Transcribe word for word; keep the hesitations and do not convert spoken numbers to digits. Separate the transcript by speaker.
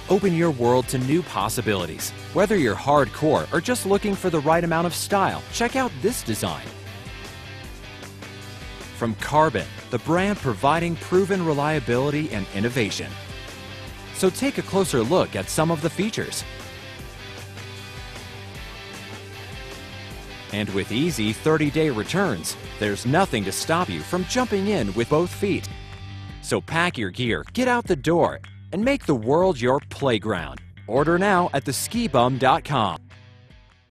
Speaker 1: open your world to new possibilities. Whether you're hardcore or just looking for the right amount of style, check out this design. From Karbon, the brand providing proven reliability and innovation. So take a closer look at some of the features. And with easy thirty day returns, there's nothing to stop you from jumping in with both feet. So pack your gear, get out the door, and make the world your playground. Order now at the ski bum dot com.